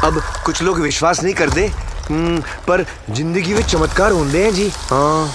अब कुछ लोग विश्वास नहीं करते, पर जिंदगी में चमत्कार होंगे हैं जी। हाँ,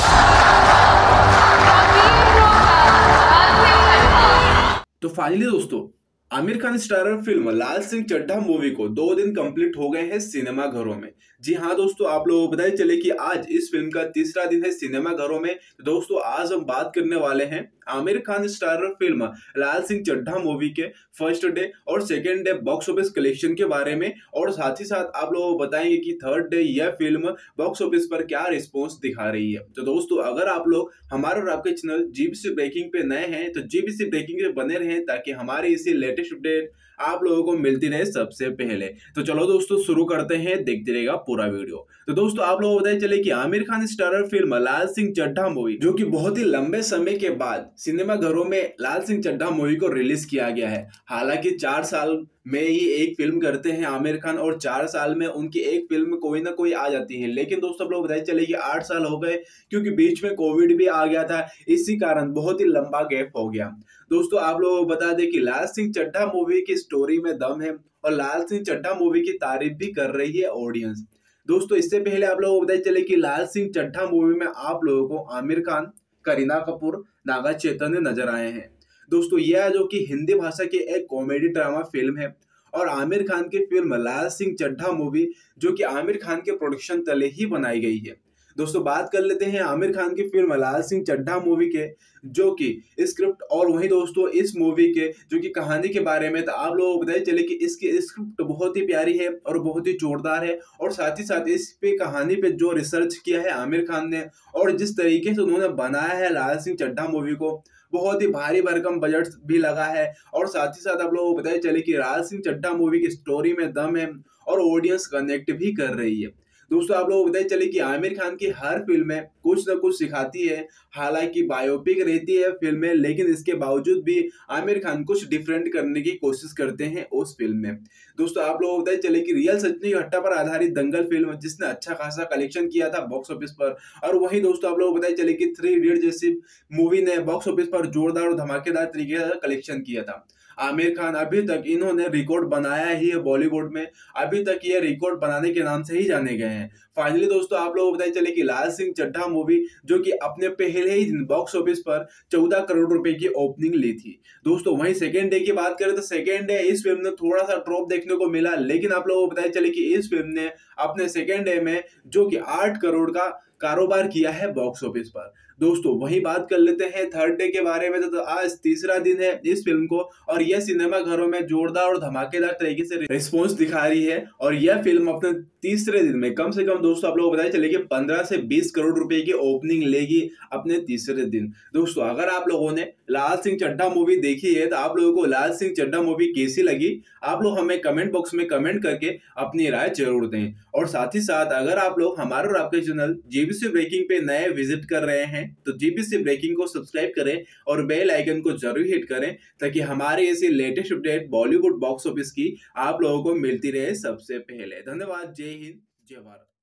तो फाइनली दोस्तों Aamir Khan starrer film Laal Singh Chaddha movie को 2 दिन कंप्लीट हो गए हैं सिनेमा घरों में। जी हाँ दोस्तों, आप लोगों को बताइए चले कि आज इस फिल्म का तीसरा दिन है सिनेमा घरों में। तो दोस्तों आज हम बात करने वाले हैं Aamir Khan starrer film Laal Singh Chaddha movie के फर्स्ट डे और second day box office collection के बारे में, और साथ ही साथ आप लोगों को बताएंगे कि थर्ड डे यह फिल्म बॉक्स ऑफिस पर क्या रिस्पॉन्स दिखा रही है। तो दोस्तों अगर आप लोग हमारे और आपके चैनल जीबीसी ब्रेकिंग पे नए हैं तो जीबीसी ब्रेकिंग पे बने रहें, ताकि हमारी इसी लेटेस्ट अपडेट आप लोगों को मिलती रहे सबसे पहले। तो चलो दोस्तों शुरू करते हैं, देखते रहेगा पूरा वीडियो। तो दोस्तों आप लोगों को बताइए चले कि Aamir Khan starrer film Laal Singh Chaddha movie, जो कि बहुत ही लंबे समय के बाद सिनेमा घरों में लाल सिंह चड्ढा मूवी को रिलीज किया गया है। हालांकि 4 साल में ही एक फिल्म करते हैं आमिर खान, और 4 साल में उनकी एक फिल्म कोई ना कोई आ जाती है। लेकिन दोस्तों आप लोग बताइए चले कि 8 साल हो गए, क्योंकि बीच में कोविड भी आ गया था, इसी कारण बहुत ही लंबा गैप हो गया। दोस्तों आप लोगों को बता दें कि लाल सिंह चड्ढा मूवी की स्टोरी में दम है, और लाल सिंह चड्ढा मूवी की तारीफ भी कर रही है ऑडियंस। दोस्तों इससे पहले आप लोगों को बताइए चले कि लाल सिंह चड्ढा मूवी में आप लोगों को आमिर खान, करीना कपूर, नागा चैतन्य नजर आए हैं। दोस्तों यह जो कि हिंदी भाषा की एक कॉमेडी ड्रामा फिल्म है, और आमिर खान की फिल्म लाल सिंह चड्ढा मूवी जो कि आमिर खान के प्रोडक्शन तले ही बनाई गई है। दोस्तों बात कर लेते हैं आमिर खान की फिल्म लाल सिंह चड्ढा मूवी के जो कि स्क्रिप्ट, और वहीं दोस्तों इस मूवी के जो कि कहानी के बारे में। तो आप लोगों को बताइए चले कि इसकी स्क्रिप्ट बहुत ही प्यारी है और बहुत ही जोरदार है, और साथ ही साथ इस पे कहानी पे जो रिसर्च किया है आमिर खान ने, और जिस तरीके से उन्होंने बनाया है लाल सिंह चड्ढा मूवी को, बहुत ही भारी भरकम बजट भी लगा है। और साथ ही साथ आप लोगों को बताइए चले कि लाल सिंह चड्ढा मूवी की स्टोरी में दम है, और ऑडियंस कनेक्ट भी कर रही है। दोस्तों आप लोगों को बताइए चले कि आमिर खान की हर फिल्म में कुछ ना कुछ सिखाती है। हालांकि बायोपिक रहती है फिल्म में, लेकिन इसके बावजूद भी आमिर खान कुछ डिफरेंट करने की कोशिश करते हैं उस फिल्म में। दोस्तों आप लोगों को बताइए चले कि रियल सच्ची घटना पर आधारित दंगल फिल्म, जिसने अच्छा खासा कलेक्शन किया था बॉक्स ऑफिस पर, और वहीं दोस्तों आप लोगों को बताइए चले कि 3 इडियट जैसी मूवी ने बॉक्स ऑफिस पर जोरदार और धमाकेदार तरीके से कलेक्शन किया था। आमिर खान अभी तक इन्होंने रिकॉर्ड बनाया ही है बॉलीवुड में, अभी तक ये रिकॉर्ड बनाने के नाम से ही जाने गए हैं। फाइनली दोस्तों आप लोगों को बताइए चले कि लाल सिंह चड्ढा मूवी जो कि अपने पहले ही दिन बॉक्स ऑफिस पर 14 करोड़ रुपए की ओपनिंग ली थी। दोस्तों वहीं सेकेंड डे की बात करें तो सेकेंड डे इस फिल्म ने थोड़ा सा ड्रॉप देखने को मिला, लेकिन आप लोगों को बताइए चले कि इस फिल्म ने अपने सेकेंड डे में जो कि 8 करोड़ का कारोबार किया है बॉक्स ऑफिस पर। दोस्तों वही बात कर लेते हैं थर्ड डे के बारे में। तो आज तीसरा दिन है इस फिल्म को, और यह सिनेमा घरों में जोरदार और धमाकेदार तरीके से रिस्पॉन्स दिखा रही है, और यह फिल्म अपने तीसरे दिन में कम से कम दोस्तों आप लोगों को बताइए चले कि 15 से 20 करोड़ रुपए की ओपनिंग लेगी अपने तीसरे दिन। दोस्तों अगर आप लोगों ने लाल सिंह चड्ढा मूवी देखी है तो आप लोगों को लाल सिंह चड्ढा मूवी कैसी लगी, आप लोग हमें कमेंट बॉक्स में कमेंट करके अपनी राय जरूर दें। और साथ ही साथ अगर आप लोग हमारे और आपके चैनल जीबीसी ब्रेकिंग पे नए विजिट कर रहे हैं तो जीबीसी ब्रेकिंग को सब्सक्राइब करें और बेल आइकन को जरूर हिट करें, ताकि हमारे ऐसी latest update Bollywood box office की आप लोगों को मिलती रहे सबसे पहले। धन्यवाद। जय हिंद, जय भारत।